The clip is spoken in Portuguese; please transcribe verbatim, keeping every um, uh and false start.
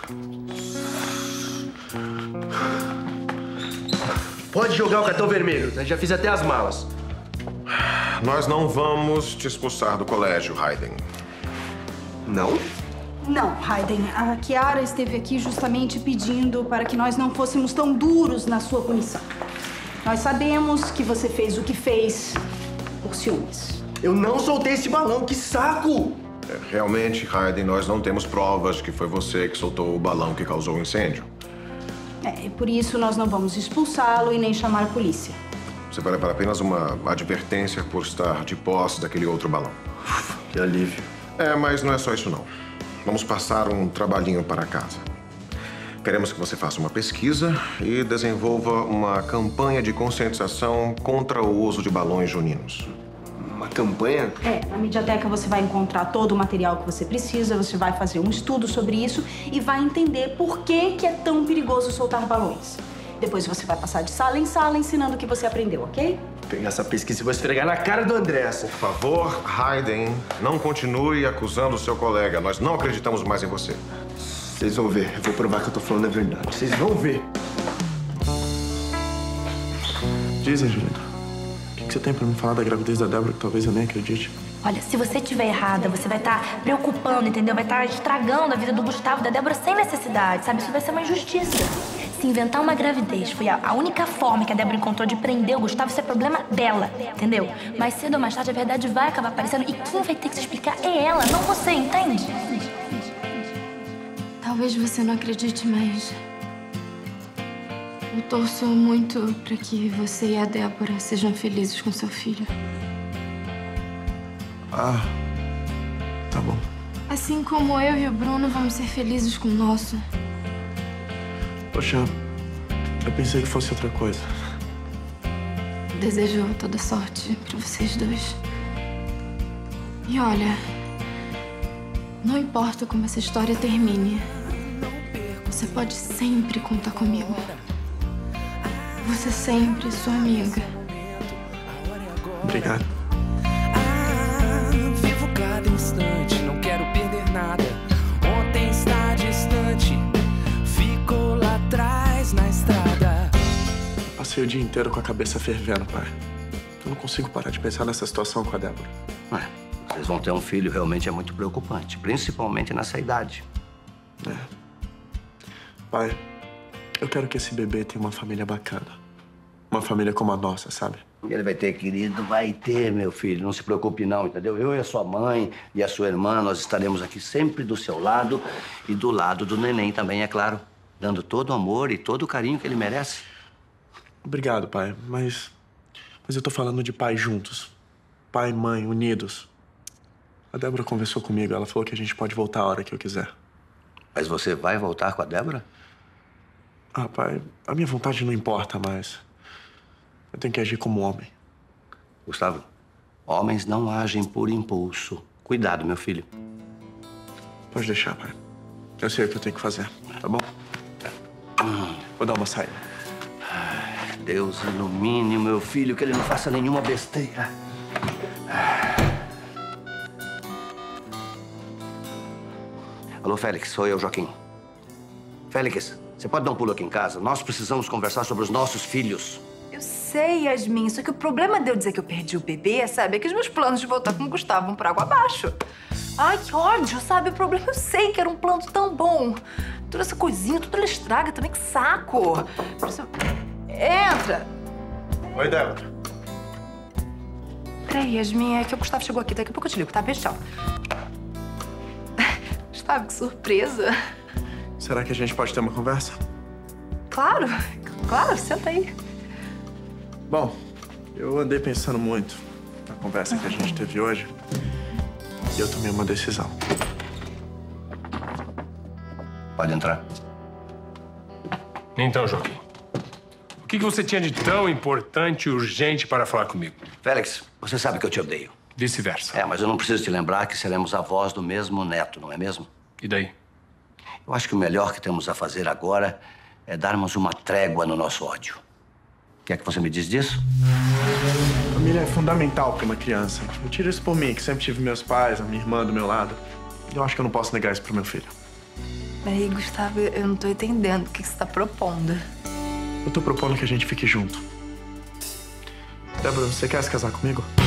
Pode jogar o cartão vermelho, né? Já fiz até as malas. Nós não vamos te expulsar do colégio, Hayden. Não? Não, Hayden. A Kiara esteve aqui justamente pedindo para que nós não fôssemos tão duros na sua punição. Nós sabemos que você fez o que fez por ciúmes. Eu não soltei esse balão, que saco! É, realmente, Hayden, nós não temos provas que foi você que soltou o balão que causou o incêndio. É, e por isso nós não vamos expulsá-lo e nem chamar a polícia. Você vai levar apenas uma advertência por estar de posse daquele outro balão. Que alívio. É, mas não é só isso, não. Vamos passar um trabalhinho para casa. Queremos que você faça uma pesquisa e desenvolva uma campanha de conscientização contra o uso de balões juninos. Uma campanha? É, na Mediateca você vai encontrar todo o material que você precisa, você vai fazer um estudo sobre isso e vai entender por que que é tão perigoso soltar balões. Depois você vai passar de sala em sala ensinando o que você aprendeu, ok? Vou pegar essa pesquisa e vou esfregar na cara do Andressa. Por favor, Hayden, não continue acusando o seu colega. Nós não acreditamos mais em você. Vocês vão ver. Eu vou provar que eu tô falando a verdade. Vocês vão ver. Dizem, Juliana. O que você tem pra me falar da gravidez da Débora que talvez eu nem acredite? Olha, se você estiver errada, você vai estar preocupando, entendeu? Vai estar estragando a vida do Gustavo e da Débora sem necessidade, sabe? Isso vai ser uma injustiça. Se inventar uma gravidez foi a, a única forma que a Débora encontrou de prender o Gustavo, isso é problema dela, entendeu? Mais cedo ou mais tarde a verdade vai acabar aparecendo e quem vai ter que se explicar é ela, não você, entende? Talvez você não acredite, mas eu torço muito para que você e a Débora sejam felizes com seu filho. Ah, tá bom. Assim como eu e o Bruno vamos ser felizes com o nosso. Poxa, eu pensei que fosse outra coisa. Desejo toda sorte para vocês dois. E olha, não importa como essa história termine, você pode sempre contar comigo. Você sempre é sua amiga. Obrigado. Vivo cada instante, não quero perder nada. Ontem está distante, ficou lá atrás na estrada. Eu passei o dia inteiro com a cabeça fervendo, pai. Eu não consigo parar de pensar nessa situação com a Débora. Ué, vocês vão ter um filho realmente é muito preocupante, principalmente nessa idade. É. Pai, eu quero que esse bebê tenha uma família bacana. Uma família como a nossa, sabe? Ele vai ter, querido, vai ter, meu filho. Não se preocupe não, entendeu? Eu e a sua mãe e a sua irmã, nós estaremos aqui sempre do seu lado e do lado do neném também, é claro. Dando todo o amor e todo o carinho que ele merece. Obrigado, pai, mas... Mas eu tô falando de pais juntos. Pai e mãe, unidos. A Débora conversou comigo, ela falou que a gente pode voltar a hora que eu quiser. Mas você vai voltar com a Débora? Ah, pai, a minha vontade não importa mais. Eu tenho que agir como homem. Gustavo, homens não agem por impulso. Cuidado, meu filho. Pode deixar, pai. Eu sei o que eu tenho que fazer, tá bom? Hum. Vou dar uma saída. Ai, Deus ilumine o meu filho, que ele não faça nenhuma besteira. Alô, Félix, sou eu, Joaquim. Félix, você pode dar um pulo aqui em casa? Nós precisamos conversar sobre os nossos filhos. Eu sei, Yasmin, só que o problema de eu dizer que eu perdi o bebê, sabe, é que os meus planos de voltar com o Gustavo vão por água abaixo. Ai, que ódio, sabe? O problema, eu sei que era um plano tão bom. Toda essa coisinha, tudo ela estraga também, que saco. Entra. Oi, Débora. Peraí, Yasmin, é que o Gustavo chegou aqui. Daqui a pouco eu te ligo, tá? Beijo, tchau. Gustavo, que surpresa. Será que a gente pode ter uma conversa? Claro, claro, senta aí. Bom, eu andei pensando muito na conversa que a gente teve hoje e eu tomei uma decisão. Pode entrar. Então, Joaquim, o que você tinha de tão importante e urgente para falar comigo? Félix, você sabe que eu te odeio. Vice-versa. É, mas eu não preciso te lembrar que seremos avós do mesmo neto, não é mesmo? E daí? Eu acho que o melhor que temos a fazer agora é darmos uma trégua no nosso ódio. O que é que você me diz disso? Família é fundamental para uma criança. Eu tiro isso por mim, que sempre tive meus pais, a minha irmã do meu lado. Eu acho que eu não posso negar isso pro meu filho. Peraí, Gustavo, eu não tô entendendo o que você tá propondo. Eu tô propondo que a gente fique junto. Débora, você quer se casar comigo?